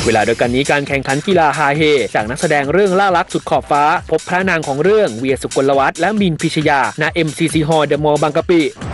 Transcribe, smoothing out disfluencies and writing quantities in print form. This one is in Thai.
เวลาเดียวกันนี้การแข่งขันกีฬาฮาเฮจากนักแสดงเรื่องล่ารักสุดขอบฟ้าพบพระนางของเรื่องเวียสุกลวัฒน์และมินพิชยาณ MCC Hall เดอะมอลล์บางกะปิ